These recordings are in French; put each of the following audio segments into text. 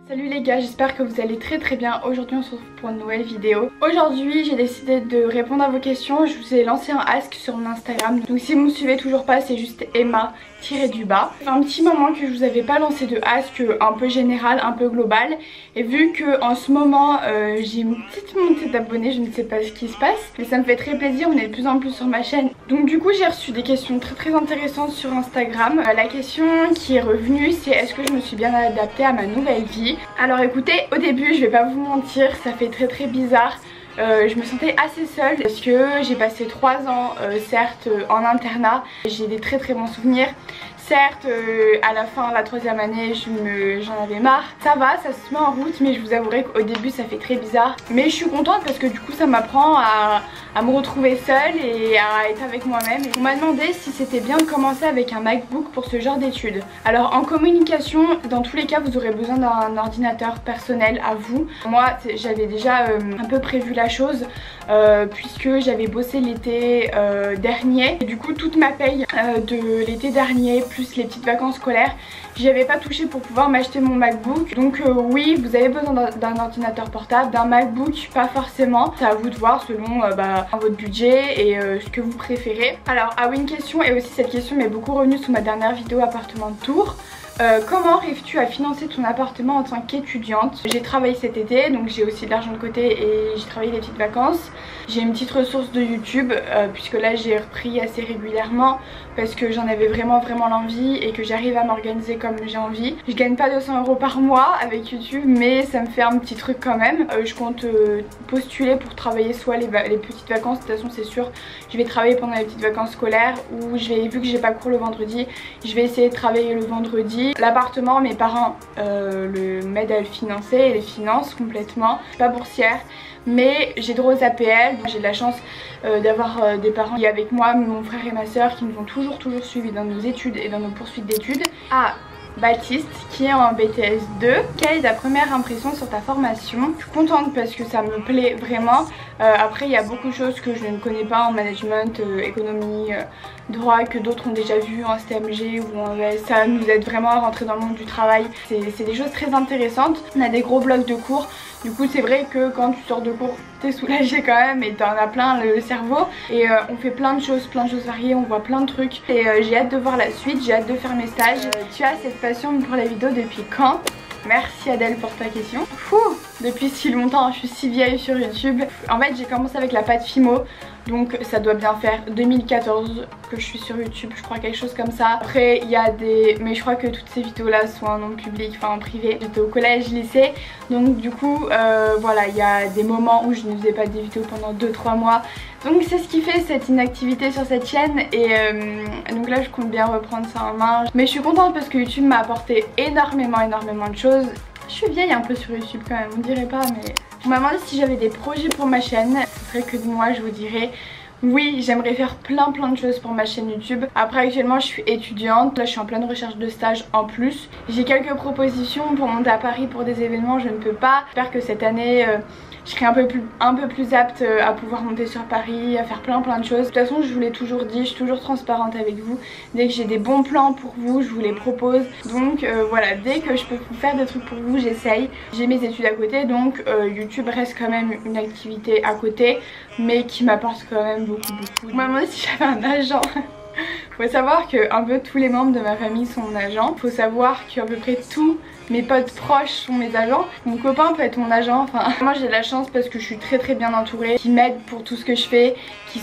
Salut les gars, j'espère que vous allez très bien. Aujourd'hui on se retrouve pour une nouvelle vidéo. Aujourd'hui j'ai décidé de répondre à vos questions. Je vous ai lancé un ask sur mon Instagram. Donc si vous me suivez toujours pas, c'est juste Emma-du-bas. Ça fait un petit moment que je vous avais pas lancé de ask un peu général, un peu global. Et vu que en ce moment j'ai une petite montée d'abonnés, je ne sais pas ce qui se passe, mais ça me fait très plaisir, on est de plus en plus sur ma chaîne. Donc du coup j'ai reçu des questions très intéressantes sur Instagram. La question qui est revenue c'est est-ce que je me suis bien adaptée à ma nouvelle vie. Alors écoutez, au début je vais pas vous mentir, ça fait très bizarre. Je me sentais assez seule parce que j'ai passé 3 ans certes en internat. J'ai des très bons souvenirs. Certes à la fin, la 3e année, j'en avais marre. Ça va, ça se met en route, mais je vous avouerai qu'au début ça fait très bizarre. Mais je suis contente parce que du coup ça m'apprend à me retrouver seule et à être avec moi-même. On m'a demandé si c'était bien de commencer avec un MacBook pour ce genre d'études. Alors en communication, dans tous les cas vous aurez besoin d'un ordinateur personnel à vous. Moi j'avais déjà un peu prévu la chose puisque j'avais bossé l'été dernier. Et du coup toute ma paye de l'été dernier plus les petites vacances scolaires, j'y avais pas touché pour pouvoir m'acheter mon MacBook. Donc oui, vous avez besoin d'un ordinateur portable, d'un MacBook pas forcément. C'est à vous de voir selon votre budget et ce que vous préférez. Alors ah oui, une question, et aussi cette question m'est beaucoup revenue sous ma dernière vidéo appartement de Tours. Comment arrives-tu à financer ton appartement en tant qu'étudiante? J'ai travaillé cet été, donc j'ai aussi de l'argent de côté et j'ai travaillé des petites vacances. J'ai une petite ressource de YouTube puisque là j'ai repris assez régulièrement parce que j'en avais vraiment l'envie et que j'arrive à m'organiser comme j'ai envie. Je gagne pas 200 € par mois avec YouTube, mais ça me fait un petit truc quand même. Je compte postuler pour travailler soit les petites vacances, de toute façon c'est sûr je vais travailler pendant les petites vacances scolaires, ou vu que j'ai pas cours le vendredi, je vais essayer de travailler le vendredi. L'appartement, mes parents m'aident à le financer et les financent complètement. Je suis pas boursière, mais j'ai droit aux APL. J'ai de la chance d'avoir des parents qui avec moi, mon frère et ma soeur, qui nous ont toujours suivis dans nos études et dans nos poursuites d'études. Ah, Baptiste qui est en BTS 2. Quelle est ta première impression sur ta formation? Je suis contente parce que ça me plaît vraiment. Après il y a beaucoup de choses que je ne connais pas en management, économie, droit, que d'autres ont déjà vu en STMG ou en ES. Ça nous aide vraiment à rentrer dans le monde du travail. C'est des choses très intéressantes. On a des gros blocs de cours. Du coup c'est vrai que quand tu sors de cours t'es soulagé quand même et t'en as plein le cerveau. Et on fait plein de choses variées, on voit plein de trucs. Et j'ai hâte de voir la suite, j'ai hâte de faire mes stages. Tu as cette passion pour la vidéo depuis quand? Merci Adèle pour ta question. Depuis si longtemps, je suis si vieille sur YouTube. En fait j'ai commencé avec la pâte Fimo, donc ça doit bien faire 2014 que je suis sur YouTube, je crois, quelque chose comme ça. Après il y a mais je crois que toutes ces vidéos là sont en nom public, enfin en privé. J'étais au collège, lycée, donc du coup voilà, il y a des moments où je ne faisais pas des vidéos pendant 2-3 mois. Donc c'est ce qui fait cette inactivité sur cette chaîne. Et donc là je compte bien reprendre ça en main. Mais je suis contente parce que YouTube m'a apporté énormément de choses. Je suis vieille un peu sur YouTube quand même, on dirait pas, mais... On m'a demandé si j'avais des projets pour ma chaîne. Ce serait que de moi, je vous dirais... Oui, j'aimerais faire plein de choses pour ma chaîne YouTube. Après actuellement je suis étudiante, là je suis en pleine recherche de stage en plus. J'ai quelques propositions pour monter à Paris pour des événements, je ne peux pas. J'espère que cette année je serai un peu plus apte à pouvoir monter sur Paris, à faire plein de choses. De toute façon je vous l'ai toujours dit, je suis toujours transparente avec vous. Dès que j'ai des bons plans pour vous, je vous les propose. Donc voilà, dès que je peux faire des trucs pour vous, j'essaye. J'ai mes études à côté, donc YouTube reste quand même une activité à côté, mais qui m'apporte quand même beaucoup. On m'a demandé si j'avais un agent. Faut savoir que un peu tous les membres de ma famille sont mon agent. Faut savoir qu'à peu près tous mes potes proches sont mes agents. Mon copain peut être mon agent. Enfin, moi j'ai de la chance parce que je suis très bien entourée, qui m'aident pour tout ce que je fais,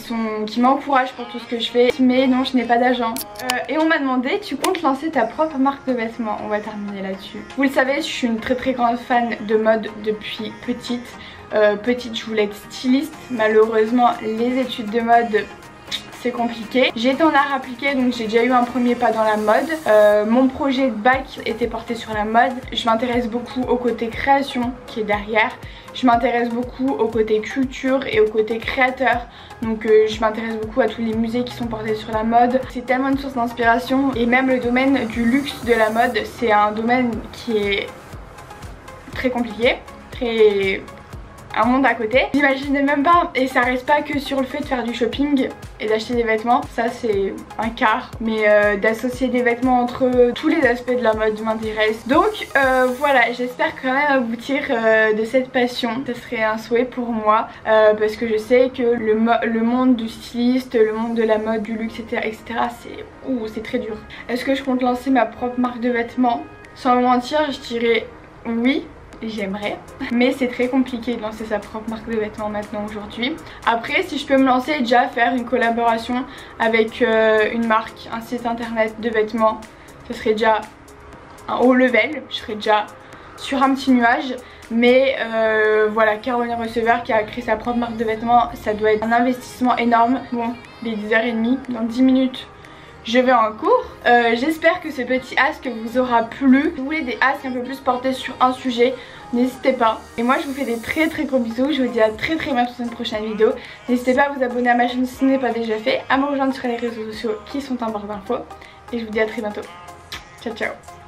qui m'encouragent pour tout ce que je fais. Mais non, je n'ai pas d'agent. Et on m'a demandé, tu comptes lancer ta propre marque de vêtements? On va terminer là-dessus. Vous le savez, je suis une très grande fan de mode depuis petite. Petite je voulais être styliste. Malheureusement les études de mode c'est compliqué. J'ai été en art appliqué, donc j'ai déjà eu un premier pas dans la mode. Mon projet de bac était porté sur la mode. Je m'intéresse beaucoup au côté création qui est derrière. Je m'intéresse beaucoup au côté culture et au côté créateur. Donc je m'intéresse beaucoup à tous les musées qui sont portés sur la mode. C'est tellement une source d'inspiration. Et même le domaine du luxe de la mode, c'est un domaine qui est très compliqué, très un monde à côté. J'imaginais même pas, et ça reste pas que sur le fait de faire du shopping et d'acheter des vêtements, ça c'est un quart, mais d'associer des vêtements entre tous les aspects de la mode m'intéresse. Donc voilà, j'espère quand même aboutir de cette passion. Ce serait un souhait pour moi parce que je sais que le monde du styliste, le monde de la mode, du luxe, etc. c'est très dur. Est-ce que je compte lancer ma propre marque de vêtements? Sans me mentir, je dirais oui. J'aimerais, mais c'est très compliqué de lancer sa propre marque de vêtements maintenant aujourd'hui. Après, si je peux me lancer déjà faire une collaboration avec une marque, un site internet de vêtements, ce serait déjà un haut level, je serais déjà sur un petit nuage. Mais voilà, Caroline Receveur qui a créé sa propre marque de vêtements, ça doit être un investissement énorme. Bon, il est 10h30, dans 10 minutes je vais en cours. J'espère que ce petit ask vous aura plu. Si vous voulez des asks un peu plus portés sur un sujet, n'hésitez pas. Et moi je vous fais des très gros bisous. Je vous dis à très bientôt dans une prochaine vidéo. N'hésitez pas à vous abonner à ma chaîne si ce n'est pas déjà fait, à me rejoindre sur les réseaux sociaux qui sont en barre d'infos. Et je vous dis à très bientôt. Ciao ciao.